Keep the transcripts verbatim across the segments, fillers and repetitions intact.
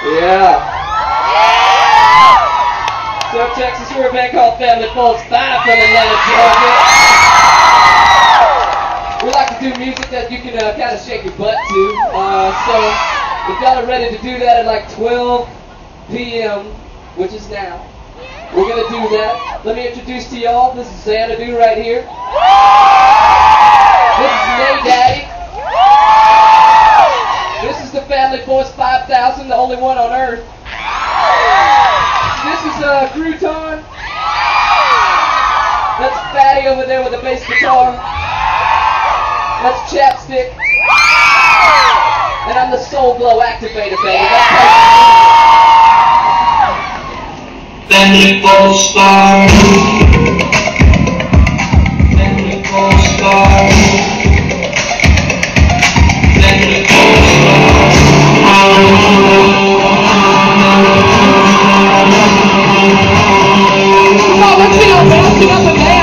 Yeah. So Texas, we're a band called Family Folks five from Atlanta, Georgia. We like to do music that you can uh, kind of shake your butt to. Uh, so if y'all are ready to do that at like twelve p m, which is now, we're going to do that. Let me introduce to y'all, this is Xanadu right here. This is Nate Daddy. This is the Family Force five thousand, the only one on earth. This is uh, Crouton. That's Fatty over there with the bass guitar. That's Chapstick. And I'm the Soul Glow Activator, baby. Family Force Star. Family Force Star. Family Force Star. Come on, let's get up, man. Let's get up and down.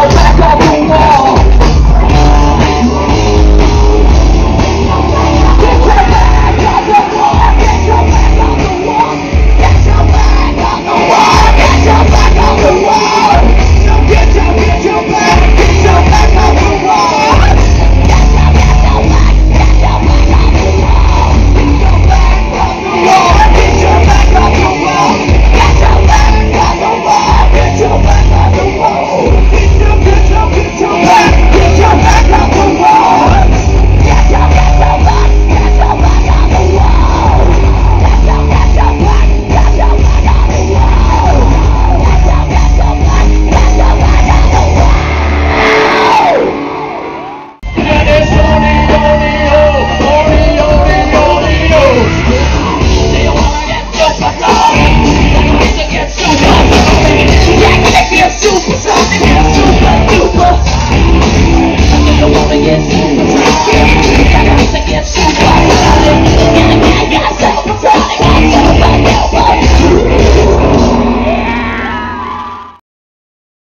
your back off the wall. Get your back off the wall. Get your back off the wall. Get your back off the wall. Get your back off the wall. Get your, get your back, get your back off the wall. Get your, get your back, get your back off the wall. Get your back off the wall. Get your back off the wall. Get your back off the wall. Get your back off the wall. Get your, get your, get your back, get your back off the wall. Get your, get your back, get your back off the wall. Get your, get your back, get your back off the wall. Get your, get your back, get your back off the wall. And it's only, only, oh, only, only, only, oh. Do you wanna get super strong? Like you to get super strong. Yeah, get get super strong. Get super duper. Do you wanna get super strong? Like you to get super